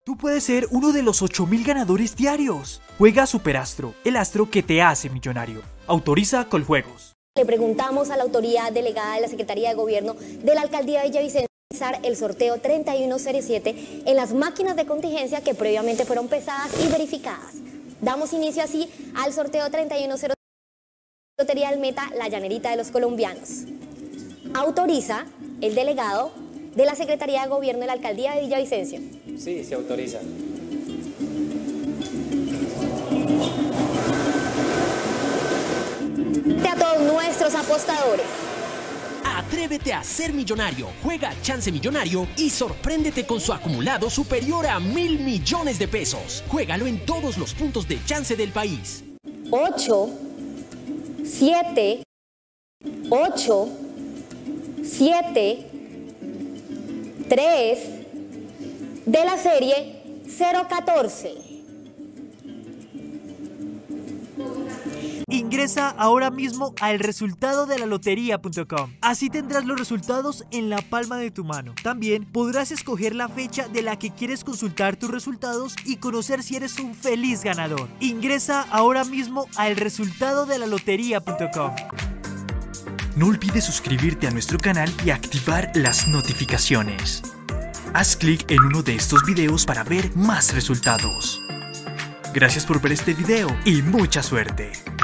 Tú puedes ser uno de los 8.000 ganadores diarios. Juega Superastro, el astro que te hace millonario. Autoriza Coljuegos. Le preguntamos a la autoridad delegada de la Secretaría de Gobierno de la Alcaldía de Villavicencio realizar el sorteo 3107 en las máquinas de contingencia que previamente fueron pesadas y verificadas. Damos inicio así al sorteo 3107 Lotería del Meta, la llanerita de los colombianos. Autoriza el delegado de la Secretaría de Gobierno de la Alcaldía de Villavicencio. Sí, se autoriza. A todos nuestros apostadores. Atrévete a ser millonario, juega Chance Millonario y sorpréndete con su acumulado superior a 1.000 millones de pesos. Juégalo en todos los puntos de Chance del país. 8, 7, 8, 7, 3 de la serie 014. Ingresa ahora mismo a elresultadodelaloteria.com. Así tendrás los resultados en la palma de tu mano. También podrás escoger la fecha de la que quieres consultar tus resultados y conocer si eres un feliz ganador. Ingresa ahora mismo a elresultadodelaloteria.com. No olvides suscribirte a nuestro canal y activar las notificaciones. Haz clic en uno de estos videos para ver más resultados. Gracias por ver este video y mucha suerte.